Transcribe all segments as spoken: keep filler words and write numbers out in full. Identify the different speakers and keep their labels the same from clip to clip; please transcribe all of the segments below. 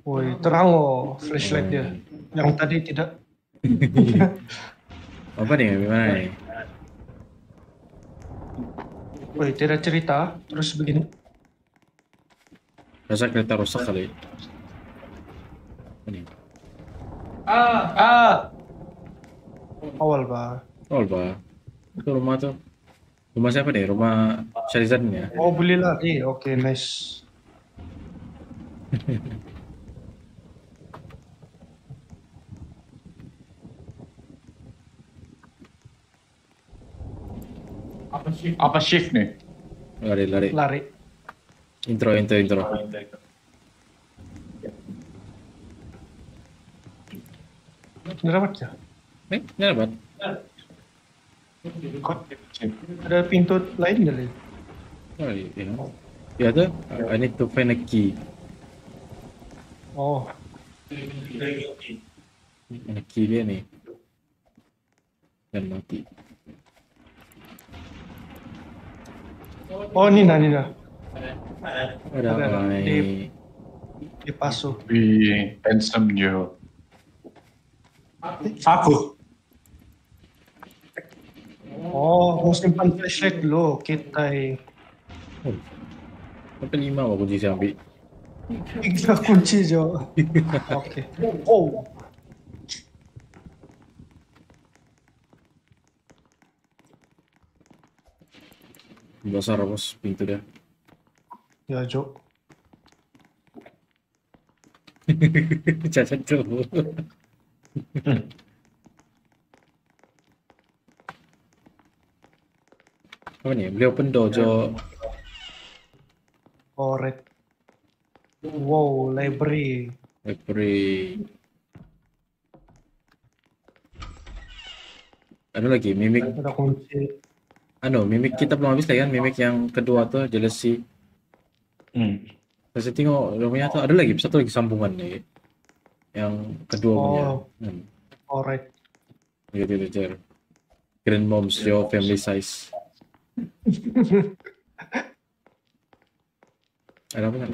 Speaker 1: Woi, terang oh flashlight dia. Yang tadi tidak.
Speaker 2: Apa nih? Gimana nih?
Speaker 1: Woi, tidak cerita. Terus begini.
Speaker 2: Rasa kereta rusak kali. Apa nih?
Speaker 1: Ah, awal bah.
Speaker 2: Oh, Pak. Itu rumah tuh. Rumah siapa nih? Rumah Sharizan ya?
Speaker 1: Oh, beli lagi. Oke, nice.
Speaker 3: Apa shift nih?
Speaker 2: Lari, lari.
Speaker 1: Lari.
Speaker 2: Intro, intro, intro.
Speaker 1: Ini dapat ya?
Speaker 2: Eh, ini dapat.
Speaker 1: Kok ada pintu lain kali?
Speaker 2: Oh, iya. Ya tuh, I need to find a key.
Speaker 1: Oh,
Speaker 2: Ada key dia nih. Dan mati.
Speaker 1: oh Nina, Nina.
Speaker 2: Ada
Speaker 1: Ada, ada.
Speaker 2: apa
Speaker 1: Di,
Speaker 2: nih?
Speaker 1: di pasu.
Speaker 3: Wih, handsome Joe. Aku.
Speaker 1: Oh, mau simpan flashlight dulu. Kita
Speaker 2: Oh, sampai lima aku kunci saya ambil.
Speaker 1: tiga kunci Jo. Oke. Oh,
Speaker 2: Besar bos pintu dia.
Speaker 1: ya Jo.
Speaker 2: Cacat tuh. Apa nih? Beliau open door Jo.
Speaker 1: Korek. Wow, library.
Speaker 2: Library. Ada lagi mimik.
Speaker 1: Ada kunci.
Speaker 2: Anu, mimik kita belum habis lah kan? Mimik yang kedua tuh jealousy.
Speaker 3: Hmm.
Speaker 2: Saya tengok rumahnya tuh ada lagi satu lagi sambungan nih. Yang kedua punya.
Speaker 1: Oh,
Speaker 2: Hmm.
Speaker 1: korek.
Speaker 2: Gitu gitu. Grandmoms your family size. Ada apa kan?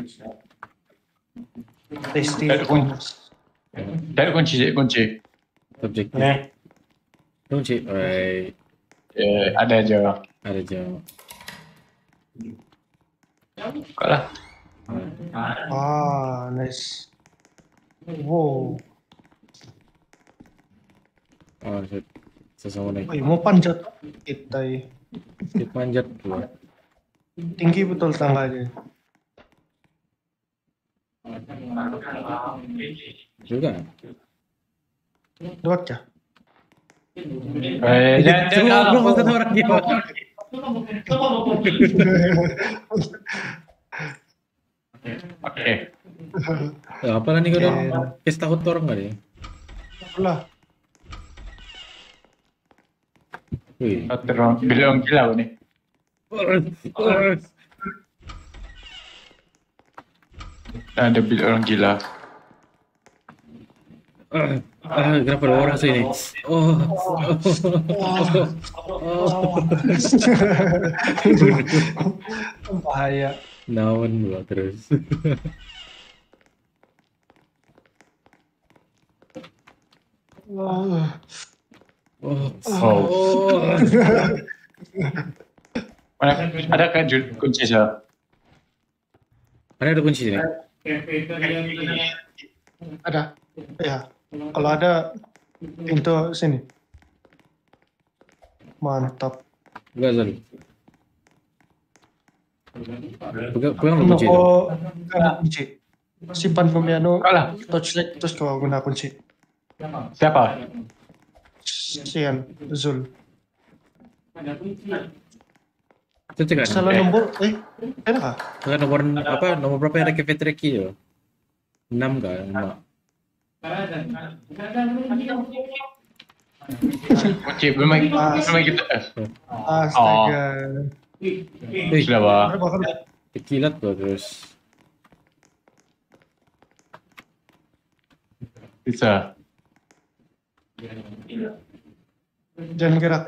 Speaker 1: Tasty.
Speaker 3: Ada kunci. Ada kunci, ada kunci.
Speaker 2: Objektif.
Speaker 3: Eh,
Speaker 2: Kunci. Alright.
Speaker 3: eh, ada aja.
Speaker 2: Ada jauh.
Speaker 3: Kalah.
Speaker 1: Ah, nice. Wow.
Speaker 2: Oh, shit. Sesama naik.
Speaker 1: Woi, mau panjat kita.
Speaker 2: Skip manjat dulu.
Speaker 1: Tinggi betul tangganya.
Speaker 2: Juga.
Speaker 1: Dua ya?
Speaker 3: Eh, jangan,
Speaker 2: Semua
Speaker 3: jangan.
Speaker 2: belum satu orang gimana?
Speaker 3: Oke.
Speaker 2: Ya, apa nih kau
Speaker 1: Oke.
Speaker 2: udah kes takut orang kali ya?
Speaker 1: Lah,
Speaker 2: Wih.
Speaker 3: Terus bilang gila nih. Ada bil orang gila.
Speaker 2: Ah, ah, kenapa ada orang sini? Oh,
Speaker 1: bahaya.
Speaker 2: naon gua terus.
Speaker 1: Oh.
Speaker 2: Oh,
Speaker 3: Oh.
Speaker 2: oh.
Speaker 3: Mana ada kan ju- kunci saya?
Speaker 2: Mana ada kunci sini?
Speaker 1: Ada. Ya, kalau ada pintu sini. Mantap.
Speaker 2: Enggak Zal. Pegang, pegang lu kunci itu.
Speaker 1: Oh, kan kunci. Simpan pemiano.
Speaker 3: Kalah.
Speaker 1: Touchlight terus kau guna kunci.
Speaker 3: Siapa?
Speaker 1: Sian, Zul.
Speaker 2: Itu cek kan?
Speaker 1: Salah nomor. Eh, ada kah?
Speaker 2: Kan nomor apa? Nomor berapa yang ada cafeteria key yo? enam kah? enam.
Speaker 3: Kunci belum lagi belum lagi kita. Eh,
Speaker 1: Astaga.
Speaker 2: Eh,
Speaker 3: sudah bah.
Speaker 1: Ada bakal
Speaker 2: kilat tuh terus.
Speaker 3: Bisa.
Speaker 1: jangan gerak.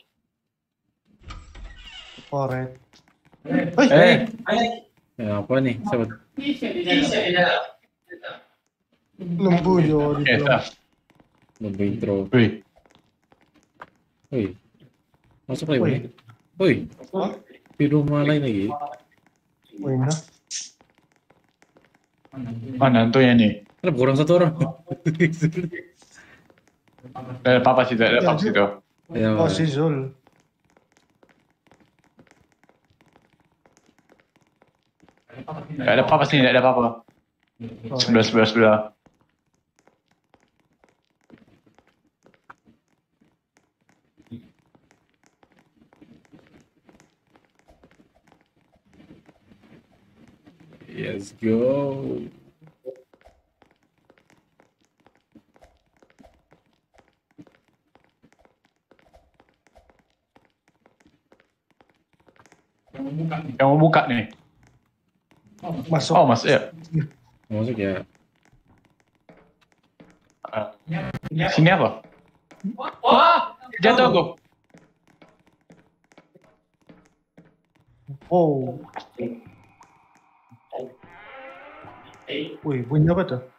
Speaker 1: Korek.
Speaker 3: Eh,
Speaker 2: Ya, apa nih? Sahabat.
Speaker 1: Lembu jo di
Speaker 3: Okay,
Speaker 1: dalam.
Speaker 3: start.
Speaker 2: Nunggu intro.
Speaker 3: Wih.
Speaker 2: Woi. Masuk lagi
Speaker 1: Woi.
Speaker 2: nih. Woi.
Speaker 1: Hah?
Speaker 2: Di rumah lain lagi.
Speaker 1: Woi, nah.
Speaker 3: Mana tuh ya nih?
Speaker 2: Kenapa kurang satu orang?
Speaker 3: Ada apa sih? Ada apa sih tuh?
Speaker 2: Ya,
Speaker 1: Oh, si Zul.
Speaker 3: Ada apa sih? Ada apa-apa. Sebelah, sebelah, sebelah.
Speaker 2: let's go.
Speaker 3: Yang mau buka nih.
Speaker 1: Masuk.
Speaker 3: Oh, mas ya.
Speaker 2: Masuk ya.
Speaker 3: Uh, sini apa? Wah, jatuh aku.
Speaker 1: Oh. Wih, bunyi apa tuh?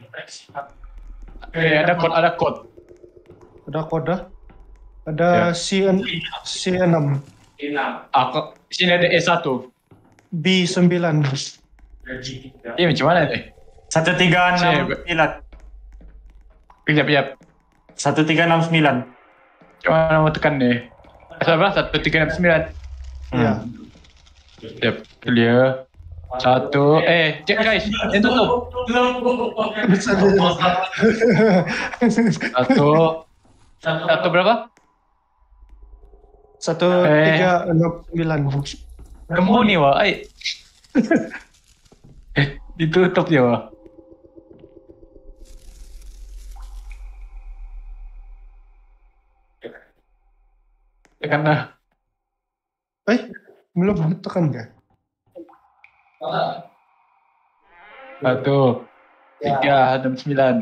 Speaker 3: Eh, ada kod, ada kod.
Speaker 1: Ada kode. Ada
Speaker 3: Ya.
Speaker 1: C N C enam,
Speaker 3: Aku sini ada E satu.
Speaker 1: B sembilan.
Speaker 3: Ini macam mana nih?
Speaker 4: Satu tiga enam
Speaker 3: Cek.
Speaker 4: sembilan.
Speaker 3: Kejap, kejap.
Speaker 4: Satu tiga enam sembilan.
Speaker 3: Macam mana mau tekan nih? Sabar, satu tiga enam sembilan.
Speaker 1: Ya.
Speaker 3: Kejap, clear. Satu, eh, cek guys, yang tutup. Satu, satu berapa?
Speaker 1: Satu
Speaker 3: Eh.
Speaker 1: tiga enam sembilan.
Speaker 3: Kamu nih, wah, ay. Eh, ditutup ya, wah. Tekan lah.
Speaker 1: Eh, belum tekan nggak?
Speaker 3: Satu, tiga, enam, sembilan.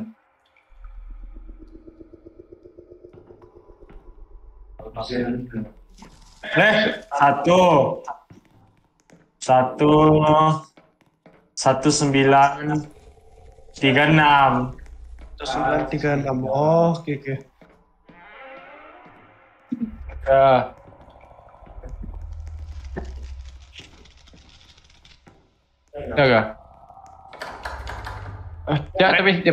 Speaker 4: Eh, satu. Satu. Satu sembilan. Tiga enam.
Speaker 1: Satu sembilan tiga enam. Oh, oke oke.
Speaker 3: Ya. Jaga. Eh, ya, tapi dia.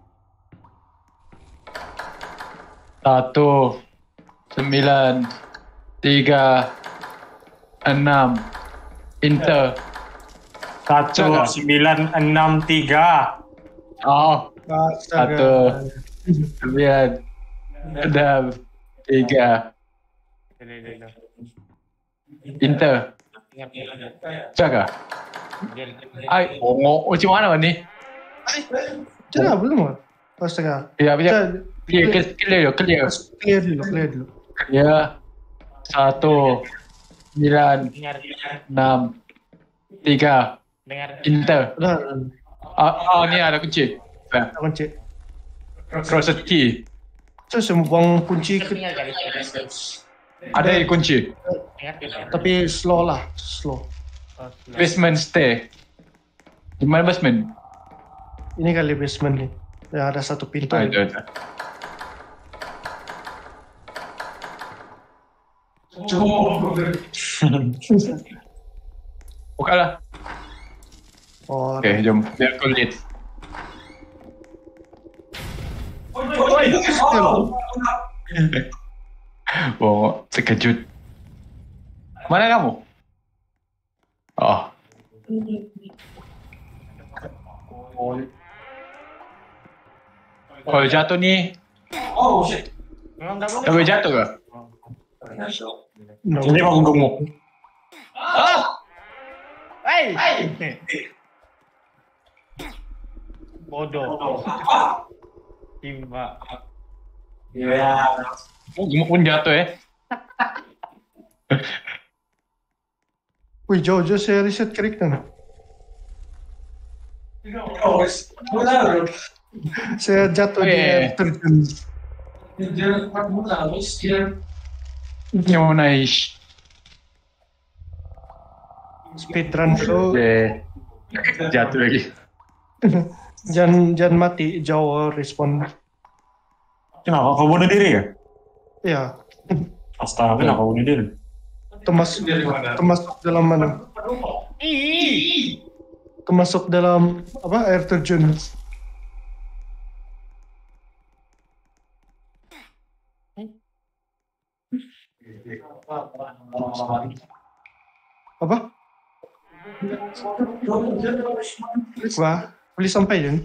Speaker 3: Satu, sembilan, tiga, enam, enter.
Speaker 4: Satu
Speaker 3: Jaga.
Speaker 4: sembilan enam tiga.
Speaker 3: Oh,
Speaker 1: Astaga.
Speaker 3: satu, sembilan, enam, tiga, enter. Jaga. Ay, oh, macam mana ni?
Speaker 1: Sudah belum? ah? Astaga.
Speaker 3: Ya, ya.
Speaker 1: Sudah,
Speaker 3: Clear, clear, clear, clear.
Speaker 1: clear dulu, clear dulu.
Speaker 3: Ya, satu, sembilan, enam, tiga, enter.
Speaker 1: Udah,
Speaker 3: Ah, ah, ni ada kunci. Nah,
Speaker 1: udah kunci.
Speaker 3: close key.
Speaker 1: Saya semua buang kunci ke,
Speaker 3: Ada kunci.
Speaker 1: tapi slow lah, slow.
Speaker 3: Basement stay. Di mana basement?
Speaker 1: Ini kali basement nih. Ya ada satu pintu.
Speaker 3: Ah, ada, ada. Buka lah.
Speaker 1: Oh,
Speaker 3: Okey, jom. Biar aku lihat. Oh, terkejut. Mana kamu? Oh. Kalau jatuh ni, tak boleh jatuh ke?
Speaker 1: no.
Speaker 4: Ini mau gemuk.
Speaker 5: Bodoh. Timba.
Speaker 3: Oh, gemuk pun jatuh eh.
Speaker 1: Wih, jauh-jauh saya riset karakter. Saya jatuh di
Speaker 3: Oh, iya, iya.
Speaker 1: air terjun.
Speaker 3: Yang mau naik.
Speaker 1: Speedrun dulu.
Speaker 3: Eh, jatuh lagi.
Speaker 1: Jangan jangan mati, jauh respon.
Speaker 4: Kenapa kau bunuh diri ya?
Speaker 1: Ya,
Speaker 4: Astaga, kenapa kau bunuh diri?
Speaker 1: termasuk termasuk dalam mana? Termasuk dalam apa air terjun. Apa? Wah, boleh sampai Jun?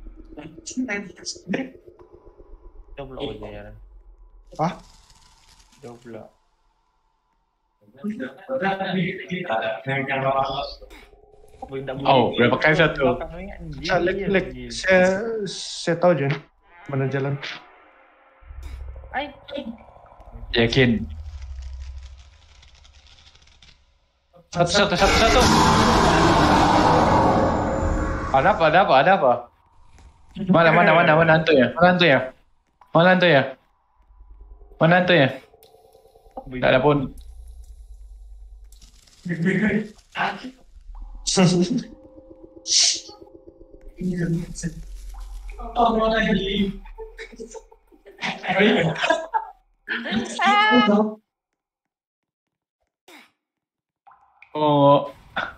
Speaker 5: Coba aja.
Speaker 1: Hah?
Speaker 5: Coba.
Speaker 3: Oh, berapa kali satu?
Speaker 1: Ah, lek, lek. Saya saya tahu Jun mana jalan.
Speaker 3: Yakin. Satu, satu, satu, satu. Ada apa, ada apa, ada apa? Mana, mana, mana, mana hantunya? Mana hantunya? Mana hantunya? Mana hantunya? Tak ada pun. Oh,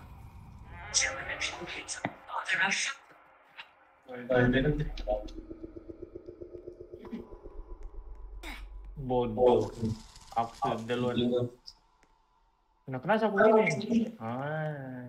Speaker 5: Bodoh. Aku duluan. Kenapa kenapa aku gini? Ah.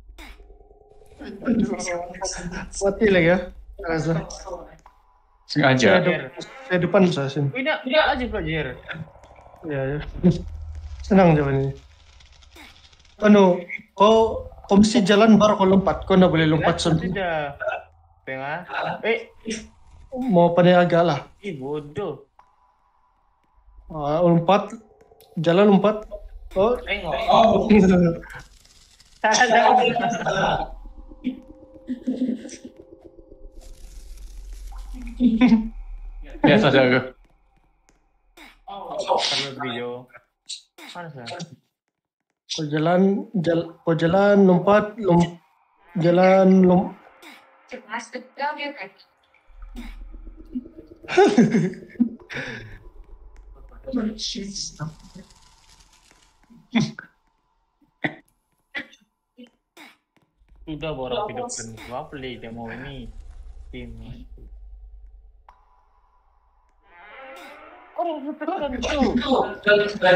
Speaker 1: Mati lagi ya. Rasa.
Speaker 3: sengaja.
Speaker 1: Saya depan saya sini.
Speaker 5: Tidak, tidak aja pelajar.
Speaker 1: Ya, ya. Senang jawaban ini. Anu, kau kau mesti jalan baru kau lompat. Kau nggak boleh lompat sendiri.
Speaker 5: Sudah. Tengah. Eh,
Speaker 1: Mau pandai agak lah.
Speaker 5: ih bodoh.
Speaker 1: Ah, lompat, jalan lompat. Oh,
Speaker 5: Tengok.
Speaker 1: oh.
Speaker 5: Salah.
Speaker 3: Biasa saja.
Speaker 5: Kalau video. Mana sih?
Speaker 1: Kau jalan, jal, kau jalan lompat, lom, jalan lom.
Speaker 5: Sudah borak hidup dan gua play demo ini. Tim. Orang tekan tuh.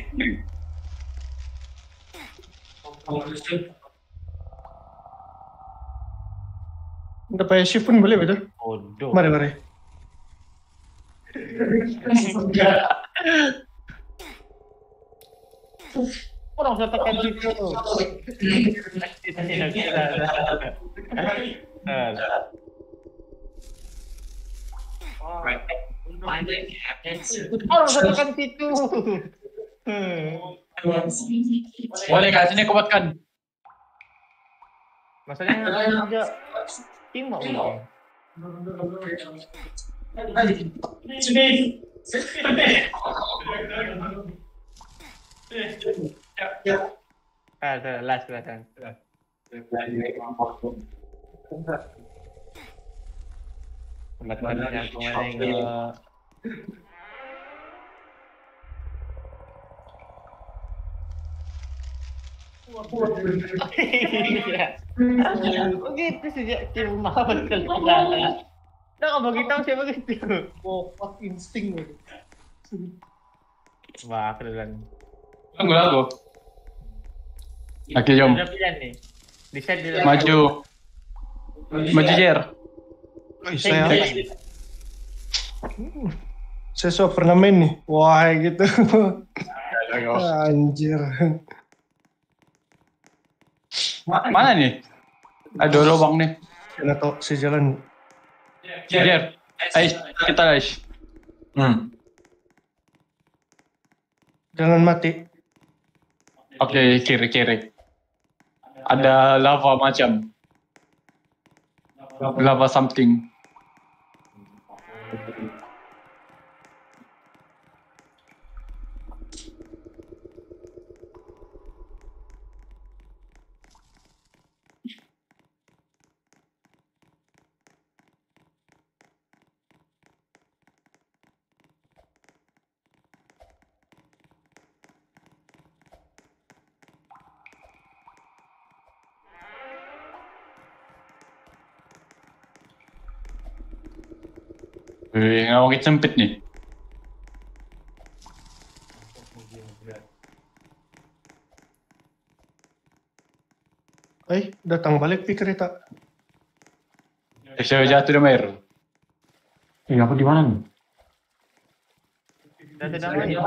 Speaker 1: Udah pakai shift pun boleh betul?
Speaker 5: Bodoh.
Speaker 1: Mari, mari.
Speaker 5: Orang saya tekan situ. Orang saya tekan situ.
Speaker 3: Boleh kat sini kuatkan.
Speaker 5: Masalahnya aja tim mau ini. Ah, sudah last kelihatan. Kelihatan yang kemarin enggak. Begitu sejak tim mawar kelihatan. Dah nggak bagi tahu siapa begitu.
Speaker 1: Oh, fuck insting gitu.
Speaker 5: Wah, keren.
Speaker 3: Tunggu lagu. Oke, jom.
Speaker 5: Ada pilihan nih. Decide dulu.
Speaker 3: Maju. Maju, Jer.
Speaker 1: Oh, saya saya so pernah main nih. Wah, gitu. Anjir.
Speaker 3: Mana nih? Ada lubang nih.
Speaker 1: Kena tau si jalan.
Speaker 3: Jer. Ais, kita guys. Hmm.
Speaker 1: Jangan mati.
Speaker 3: Oke, kiri-kiri. Ada lava macam. Lava something. Eh, ngawangit sempit nih.
Speaker 1: Ay, datang balik pi kereta.
Speaker 3: Eh, saya jatuh di air.
Speaker 4: Eh, aku di mana nih?
Speaker 5: Dati naman yun.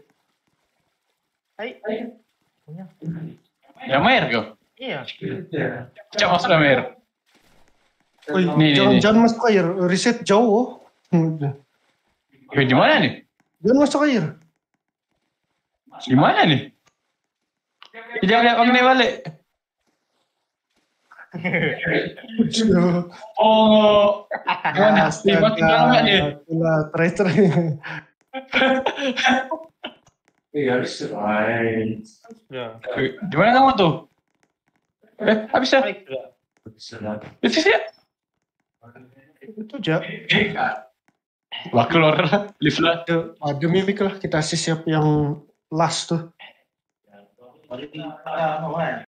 Speaker 5: Ay, punya.
Speaker 3: Ya air kau.
Speaker 5: Iya.
Speaker 3: Cak masuk dalam air.
Speaker 1: Uy,
Speaker 3: Nih, nih,
Speaker 1: jangan,
Speaker 3: nih.
Speaker 1: jangan masuk air. Reset jauh. Oh. Hmm.
Speaker 3: Eh, di mana nih?
Speaker 1: Jangan masuk air.
Speaker 3: Di mana nih? Jangan lihat Magni balik. Oh, gimana? Nih, makin dalam nggak nih?
Speaker 1: Itulah, try try.
Speaker 4: Eh, harus right.
Speaker 5: Ya.
Speaker 3: Eh, di mana kamu tuh? Eh, habis ya?
Speaker 5: Baik sudah.
Speaker 3: Di sini ya?
Speaker 1: Itu aja.
Speaker 3: Wah, keluar lift lah.
Speaker 1: Ada, ada mimik lah kita siap yang last tuh.